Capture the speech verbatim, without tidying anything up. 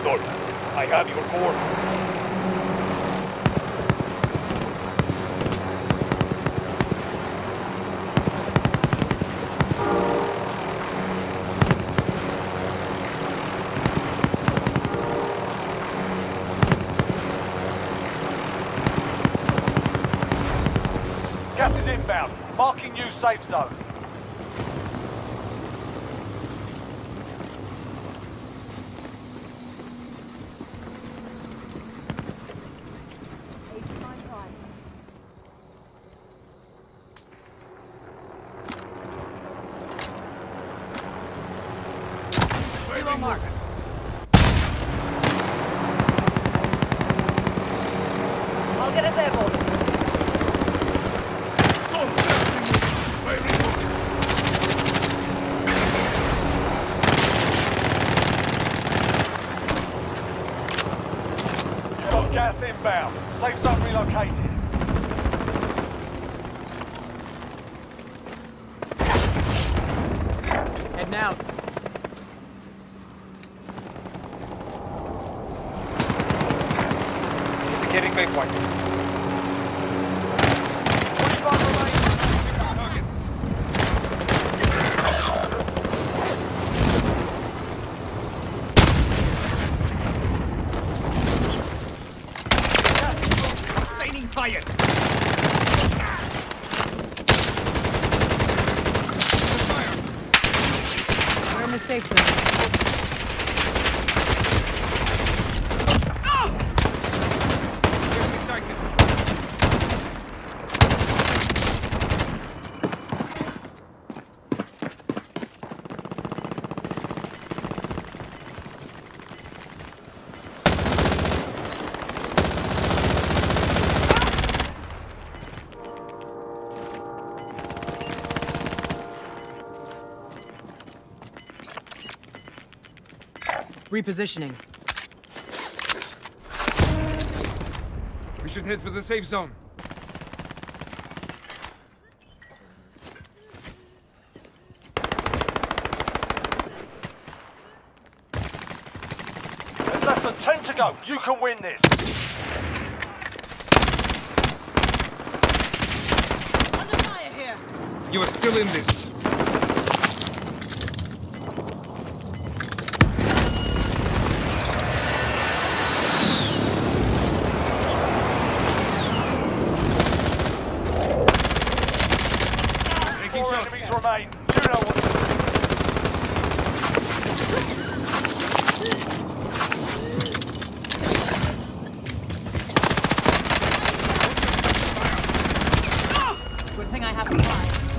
Victor. I have your coordinates. Gas is inbound. Marking new safe zone. Zero marked. I'll get it there, boys. You've got gas inbound. Safe zone relocated. Heading out. Indicating waypoint. twenty-five remaining. Targets. Sustaining fire. We're in the safe zone. Enemy sighted. Repositioning. We should head for the safe zone. There's less than ten to go. You can win this. Under fire here. You are still in this. Taking Four shots. enemies remain. You know what to do. Good thing I have the fire.